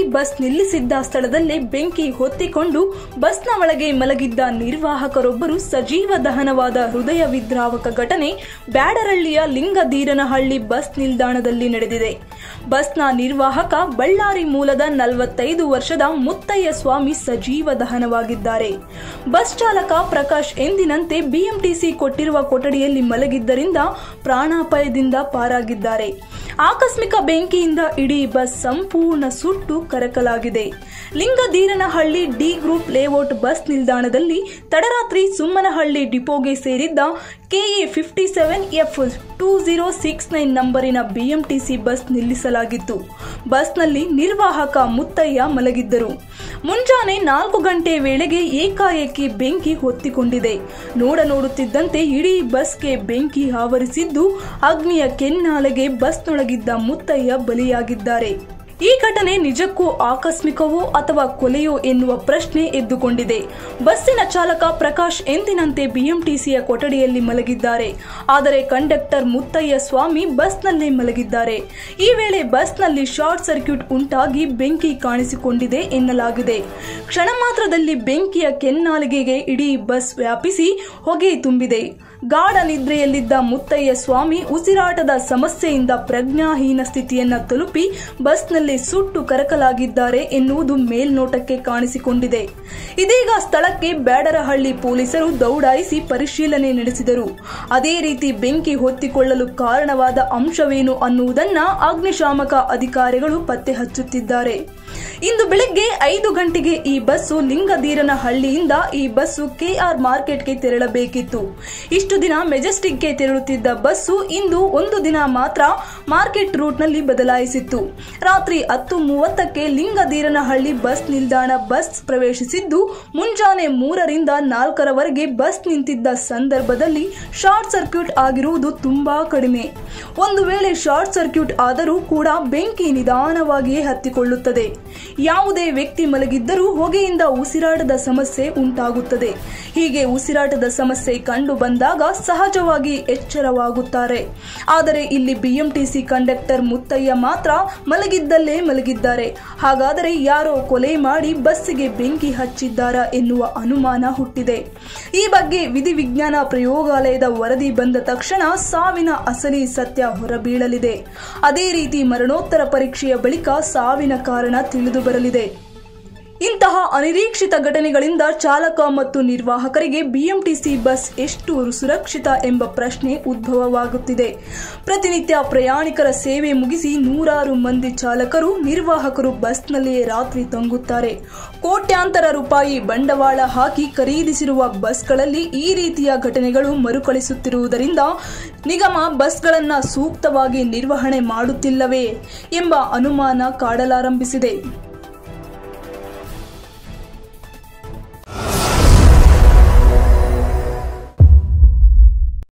Bus ನಿಲ್ಲಿಸಿದ್ದ ಸ್ಥಳದಲ್ಲೇ ಬೆಂಕಿ ಹೊತ್ತಿಕೊಂಡು ಬಸ್ನ ಒಳಗೆ ಮಲಗಿದ್ದ ನಿರ್ವಾಹಕರೊಬ್ಬರು ಸಜೀವ ದಹನವಾದ ಹೃದಯ ವಿದ್ರಾವಕ ಘಟನೆ ಬ್ಯಾಡರಹಳ್ಳಿಯ ಲಿಂಗದೀರನಹಳ್ಳಿ ಬಸ್ ನಿಲ್ದಾಣದಲ್ಲಿ ನಡೆದಿದೆ. ಬಸ್ನ ನಿರ್ವಾಹಕ ಬಳ್ಳಾರಿ ಮೂಲದ 45 ವರ್ಷದ ಮುತ್ತಯ್ಯ ಸ್ವಾಮಿ ಸಜೀವ ದಹನವಾಗಿದ್ದಾರೆ. ಬಸ್ ಚಾಲಕ ಪ್ರಕಾಶ್ ಎಂದಿನಂತೆ ಬಿಎಂಟಿಸಿ ಕೊಟ್ಟಿರುವ ಕೊಠಡಿಯಲ್ಲಿ ಮಲಗಿದ್ದರಿಂದ ಪ್ರಾಣಾಪಾಯದಿಂದ ಪಾರಾಗಿದ್ದಾರೆ. ಆಕಸ್ಮಿಕ ಬೆಂಕಿಯಿಂದ ಇಡೀ ಬಸ್ ಸಂಪೂರ್ಣ ಸುಟ್ಟು ಕರಕಲಾಗಿದೆ. Lingadheeranahalli D group layout bus ನಿಲ್ದಾಣದಲ್ಲಿ ತಡರಾತ್ರಿ ಸುಮ್ಮನಹಳ್ಳಿ ಡಿಪೋಗೆ ಸೇರಿದ್ದ KA 57F2069 ನಂಬರಿನ ಬಿಎಂಟಿಸಿ ಬಸ್ ನಿಲ್ಲಿಸಲಾಗಿತ್ತು. ಬಸ್ನಲ್ಲಿ ನಿರ್ವಾಹಕ ಮುತ್ತಯ್ಯ ಮಲಗಿದ್ದರು. ಮುಂಜಾನೆ 4 ಗಂಟೆ ವೇಳೆಗೆ ಏಕಾಏಕಿ ಬೆಂಕಿ ಹೊತ್ತಿಕೊಂಡಿದೆ. ನೋಡುತ್ತಿದ್ದಂತೆ ಇಡೀ ಬಸ್ಗೆ ಬೆಂಕಿ ಆವರಿಸಿದ್ದು, ಅಗ್ನಿಯ ಕೆನ್ನಾಲೆಗೆ ಬಸ್ನೊಳಗಿದ್ದ ಮುತ್ತಯ್ಯ ಬಲಿಯಾಗಿದ್ದಾರೆ. ಈ ಘಟನೆ ನಿಜಕ್ಕೂ ಆಕಸ್ಮಿಕವೋ ಅಥವಾ ಕೊಲೆಯೋ ಎನ್ನುವ ಪ್ರಶ್ನೆ ಎದ್ದುಕೊಂಡಿದೆ. ಬಸ್ಸಿನ ಚಾಲಕ ಪ್ರಕಾಶ್ ಎಂದಿನಂತೆ ಬಿಎಂಟಿಸಿಯ ಕೊಠಡಿಯಲ್ಲಿ ಮಲಗಿದ್ದಾರೆ. ಆದರೆ ಕಂಡಕ್ಟರ್ ಮುತ್ತಯ್ಯ ಸ್ವಾಮಿ ಬಸ್ನಲ್ಲೇ ಮಲಗಿದ್ದಾರೆ. ಈ ವೇಳೆ ಬಸ್ನಲ್ಲಿ ಶಾರ್ಟ್ ಸರ್ಕ್ಯೂಟ್ ಉಂಟಾಗಿ ಬೆಂಕಿ ಕಾಣಿಸಿಕೊಂಡಿದೆ ಎನ್ನಲಾಗಿದೆ. ಕ್ಷಣ ಮಾತ್ರದಲ್ಲಿ ಬೆಂಕಿಯ ಕೆನ್ನಾಲಿಗೆಗೆ ಇಡೀ ಬಸ್ ವ್ಯಾಪಿಸಿ ಹೊಗೆ ತುಂಬಿದೆ. ಗಾಢ ನಿದ್ರೆಯಲ್ಲಿದ್ದ ಮುತ್ತಯ್ಯ ಸ್ವಾಮಿ ಉಸಿರಾಟದ ಸಮಸ್ಯೆಯಿಂದ ಪ್ರಜ್ಞಾಹೀನ ಸ್ಥಿತಿಯನ್ನ ತಲುಪಿ ಬಸ್ನಲ್ಲಿ ಸುಟ್ಟು ಕರಕಲಾಗಿದ್ದಾರೆ ಎನ್ನುವುದು ಮೇಲ್ನೋಟಕ್ಕೆ ಕಾಣಿಸಿಕೊಂಡಿದೆ. ಇದೀಗ ಸ್ಥಳಕ್ಕೆ ಬ್ಯಾಡರಹಳ್ಳಿ ಪೊಲೀಸರು ದೌಡಾಯಿಸಿ ಪರಿಶೀಲನೆ ನಡೆಸಿದರು. ಅದೇ ರೀತಿ ಬೆಂಕಿ ಹೊತ್ತಿಕೊಳ್ಳಲು ಕಾರಣವಾದ ಅಂಶವೇನು ಅನ್ನುವುದನ್ನ ಅಗ್ನಿಶಾಮಕ ಅಧಿಕಾರಿಗಳು ಪತ್ತೆ ಹಚ್ಚುತ್ತಿದ್ದಾರೆ. ಇಂದು ಬೆಳಗ್ಗೆ 5 ಗಂಟೆಗೆ ಈ ಬಸ್ಸು ಲಿಂಗದೀರನಹಳ್ಳಿಯಿಂದ ಈ ಬಸ್ಸು KR ಮಾರ್ಕೆಟ್ಗೆ ತೆರಳಬೇಕಿತ್ತು. ಇಷ್ಟು ದಿನ ಮೆಜೆಸ್ಟಿಕ್ಗೆ ತೆರಳುತ್ತಿದ್ದ ಬಸ್ಸು ಇಂದು ಒಂದು ದಿನ ಮಾತ್ರ ಮಾರ್ಕೆಟ್ ರೂಟ್ನಲ್ಲಿ ಬದಲಾಯಿಸಿತ್ತು. ರಾತ್ರಿ 10:30ಕ್ಕೆ ಲಿಂಗದೀರನಹಳ್ಳಿ ಬಸ್ ನಿಲ್ದಾಣ ಬಸ್ ಪ್ರವೇಶಿಸಿದ್ದು, ಮುಂಜಾನೆ 3ರಿಂದ 4ರವರೆಗೆ ಬಸ್ ನಿಂತಿದ್ದ ಸಂದರ್ಭದಲ್ಲಿ ಶಾರ್ಟ್ ಸರ್ಕ್ಯೂಟ್ ಆಗಿರುವುದು ತುಂಬಾ ಕಡಿಮೆ. ಒಂದು ವೇಳೆ ಶಾರ್ಟ್ ಸರ್ಕ್ಯೂಟ್ ಆದರೂ ಕೂಡ ಬೆಂಕಿ ನಿಧಾನವಾಗಿಯೇ ಹತ್ತಿಕೊಳ್ಳುತ್ತದೆ. ಯಾವುದೇ ವ್ಯಕ್ತಿ ಮಲಗಿದ್ದರೂ ಹೊಗೆಯಿಂದ ಉಸಿರಾಟದ ಸಮಸ್ಯೆ ಉಂಟಾಗುತ್ತದೆ. ಹೀಗೆ ಉಸಿರಾಟದ ಸಮಸ್ಯೆ ಕಂಡು ಬಂದಾಗ ಸಹಜವಾಗಿ ಎಚ್ಚರವಾಗುತ್ತಾರೆ. ಆದರೆ ಇಲ್ಲಿ ಬಿಎಂಟಿಸಿ ಕಂಡಕ್ಟರ್ ಮುತ್ತಯ್ಯ ಮಾತ್ರ ಮಲಗಿದ್ದಲ್ಲೇ ಮಲಗಿದ್ದಾರೆ. ಹಾಗಾದರೆ ಯಾರೋ ಕೊಲೆ ಮಾಡಿ ಬಸ್ಸಿಗೆ ಬೆಂಕಿ ಹಚ್ಚಿದ್ದಾರಾ ಎನ್ನುವ ಅನುಮಾನ ಹುಟ್ಟಿದೆ. ಈ ಬಗ್ಗೆ ವಿಧಿವಿಜ್ಞಾನ ಪ್ರಯೋಗಾಲಯದ ವರದಿ ಬಂದ ತಕ್ಷಣ ಸಾವಿನ ಅಸಲಿ ಸತ್ಯ ಹೊರಬೀಳಲಿದೆ. ಅದೇ ರೀತಿ ಮರಣೋತ್ತರ ಪರೀಕ್ಷೆಯ ಬಳಿಕ ಸಾವಿನ ಕಾರಣ ತಿಳಿದು ಬರಲಿದೆ. ಇಂತಹ ಅನಿರೀಕ್ಷಿತ ಘಟನೆಗಳಿಂದ ಚಾಲಕ ಮತ್ತು ನಿರ್ವಾಹಕರಿಗೆ ಬಿಎಂಟಿಸಿ ಬಸ್ ಎಷ್ಟು ಸುರಕ್ಷಿತ ಎಂಬ ಪ್ರಶ್ನೆ ಉದ್ಭವವಾಗುತ್ತಿದೆ. ಪ್ರತಿನಿತ್ಯ ಪ್ರಯಾಣಿಕರ ಸೇವೆ ಮುಗಿಸಿ ನೂರಾರು ಮಂದಿ ಚಾಲಕರು, ನಿರ್ವಾಹಕರು ಬಸ್ನಲ್ಲಿಯೇ ರಾತ್ರಿ ತಂಗುತ್ತಾರೆ. ಕೋಟ್ಯಾಂತರ ರೂಪಾಯಿ ಬಂಡವಾಳ ಹಾಕಿ ಖರೀದಿಸಿರುವ ಬಸ್ಗಳಲ್ಲಿ ಈ ರೀತಿಯ ಘಟನೆಗಳು ಮರುಕಳಿಸುತ್ತಿರುವುದರಿಂದ ನಿಗಮ ಬಸ್ಗಳನ್ನು ಸೂಕ್ತವಾಗಿ ನಿರ್ವಹಣೆ ಮಾಡುತ್ತಿಲ್ಲವೇ ಎಂಬ ಅನುಮಾನ ಕಾಡಲಾರಂಭಿಸಿದೆ.